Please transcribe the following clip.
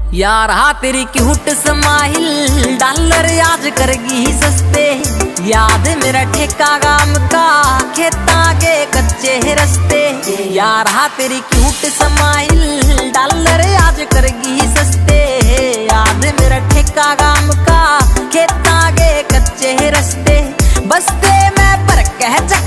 यार हाँ तेरी क्यूट स्माइल डॉलर आज करगी सस्ते। याद मेरा ठेका गाम का खेता के कच्चे रस्ते। यार हाँ तेरी क्यूट स्माइल डॉलर आज करगी सस्ते। याद मेरा ठेका गाम का खेता के कच्चे रस्ते। बस्ते में पर कह